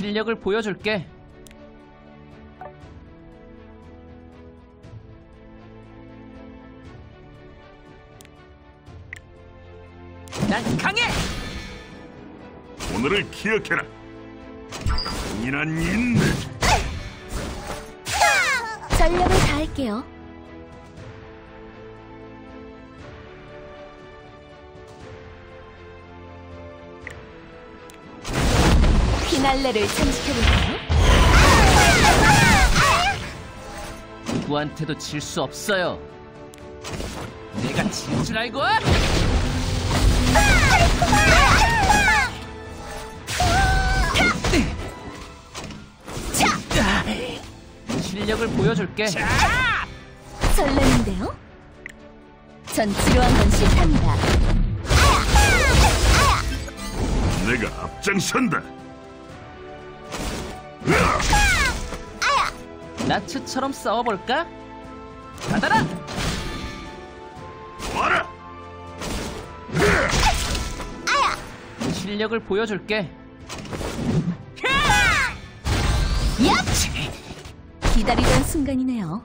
실력을 보여줄게. 난 강해! 오늘을 기억해라. 강인한 인내. 전력을 다할게요. 피날레를 참식해볼까요? 누구한테도 질 수 없어요. 내가 질 줄 알고? 실력을 보여줄게. 설레는데요? 전 지루한 건 싫답니다. 내가 앞장선다. 나츠처럼 싸워볼까? 받아라! 와라. 실력을 보여줄게. 기다리던 순간이네요.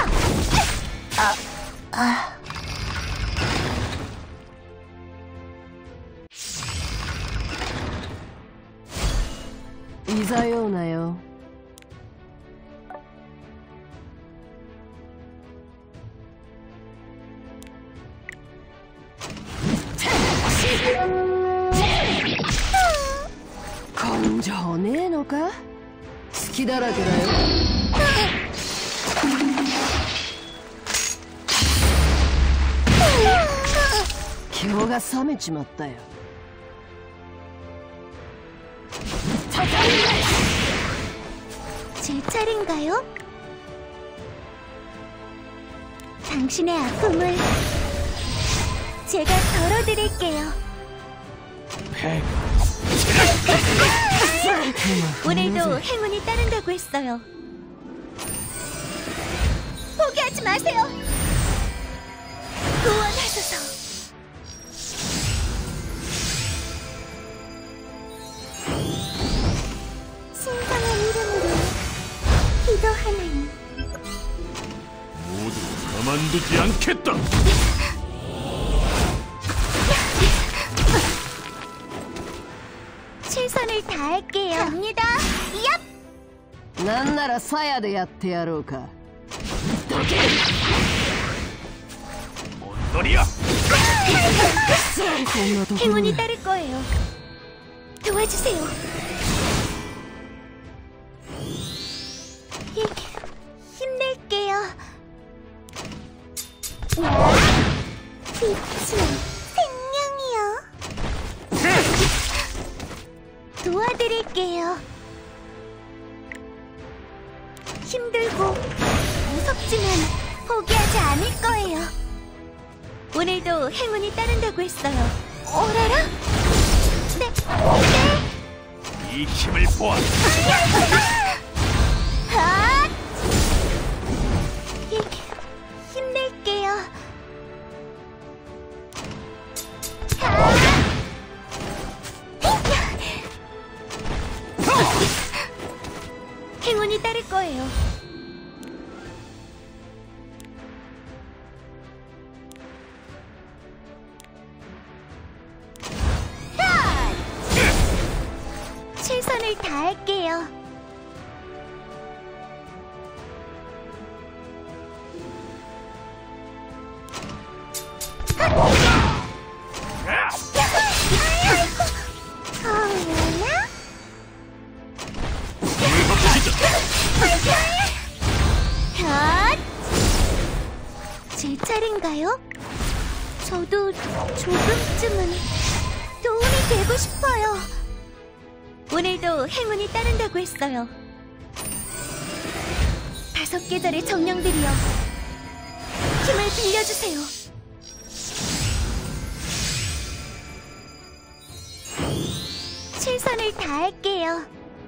이사요 오나요? 건져ねえのか？好きだらけだよ。気が冷めちまったよ。 제 차례인가요? 당신의 아픔을 제가 덜어드릴게요. 오늘도 행운이 따른다고 했어요. 포기하지 마세요. 구원하소서. 신성한 이름으로 기도하나니 모두 가만두지 않겠다. 최선을 다할게요. 갑니다. 얍! なんなら鞘でやってやろうか。 뭔 소리야? 행운이 따를 거예요. 도와주세요. 힘낼게요. 빛이 생명이요. 도와드릴게요. 힘들고 무섭지만 포기하지 않을 거예요. 오늘도 행운이 따른다고 했어요. 오라라? 네. 이 힘을 보아. 아! 힘낼게요. 행운이 따를 거예요. 최선을 다할게요. 제 차례인가요? 저도 조금쯤은 도움이 되고 싶어요. 오늘도 행운이 따른다고 했어요. 5계절의 정령들이여, 힘을 빌려주세요. 최선을 다할게요.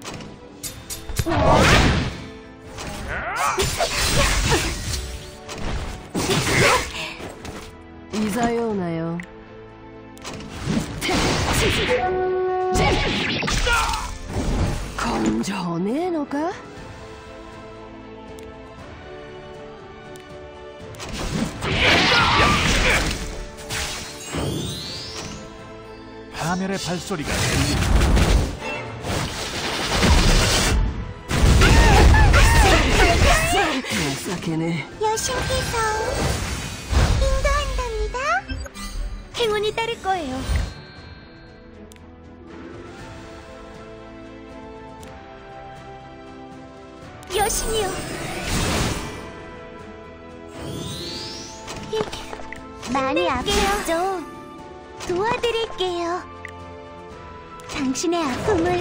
이사요 오나요? 根性ねえのか？ 파멸의 발소리가 들린다. 情けね 여신께서 인도한답니다. 행운이 따를 거예요. 여신이요. 많이 아프죠? 도와드릴게요. 당신의 아픔을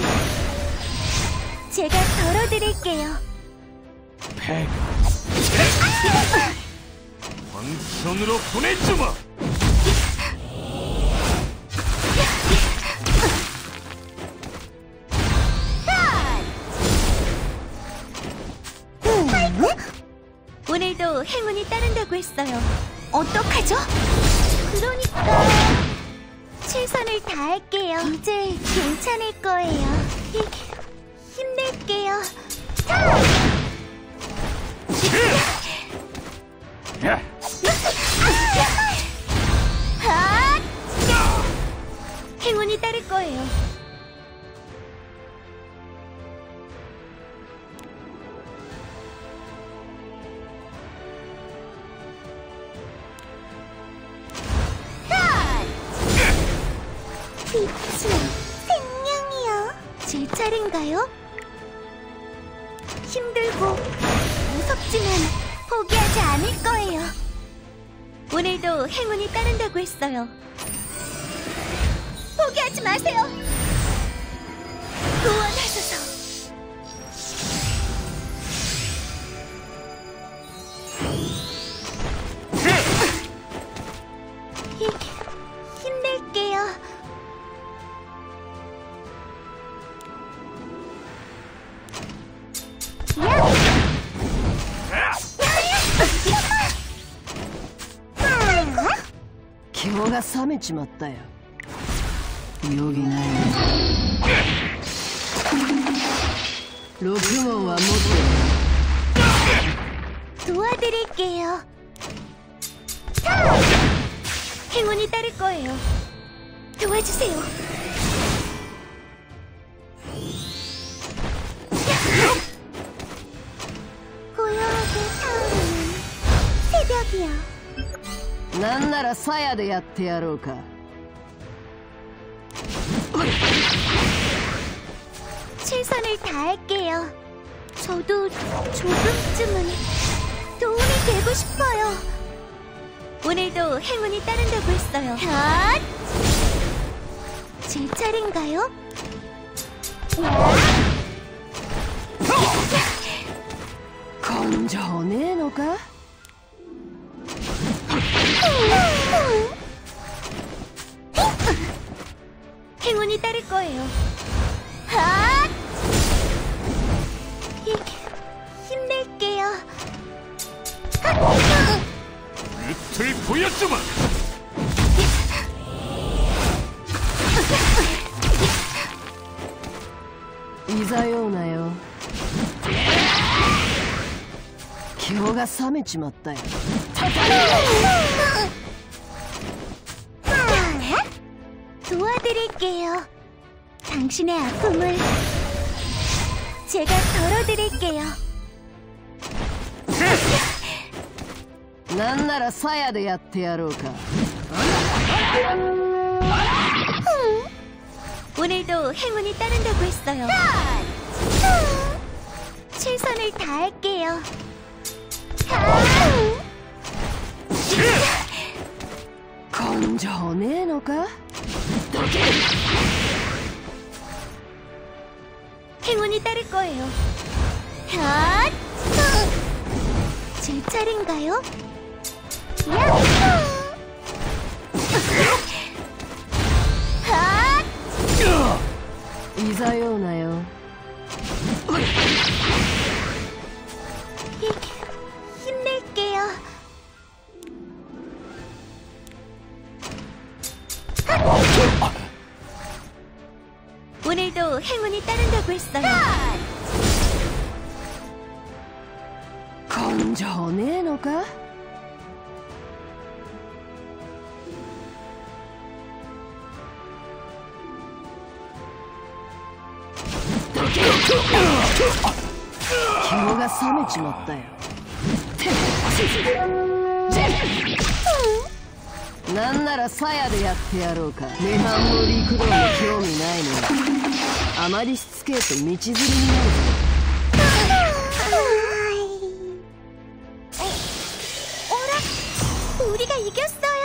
제가 덜어드릴게요. 패가 황천으로 보내주마. 오늘도 행운이 따른다고 했어요. 어떡하죠? 그러니까 최선을 다할게요. 이제 괜찮을 거예요. 힘낼게요. 야, 행운이 따를 거예요. 빛이 생명이요. 제 차례인가요? 힘들고 무섭지만 포기하지 않을 거예요. 오늘도 행운이 따른다고 했어요. 포기하지 마세요. 구원하소서. 힘낼게요. 기호가 冷めちまったよ余儀ない六門は持って 도와드릴게요. 행운이 따를 거예요. 도와주세요. 고요하게 타오르는 새벽이요. なんなら鞘でやってやろうか 최선을 다할게요. 저도 조금쯤은 도움이 되고 싶어요. 오늘도 행운이 따른다고 했어요. 제 차례인가요? 건져ねえのか 행운이 따를 거예요. 힘낼게요. 끝을 보여주마. いざようなよ気泡が冷めちまったよ 도와드릴게요. 당신의 아픔을 제가 덜어드릴게요. なんなら鞘でやってやろうか 오늘도 행운이 따른다고 했어요. 최선을 다할게요. 건져ねえのか 행운이 따를 거예요. 제 차례인가요? いざようなよ 힘낼게요. 오늘도 행운이 따른다고 했어요. じゃねえのか。肝が冷めちまったよ。なんなら鞘でやってやろうか。涅槃も陸道も興味ないのにあまりしつけえと道連れになるぞ。 오라! 우리가 이겼어요!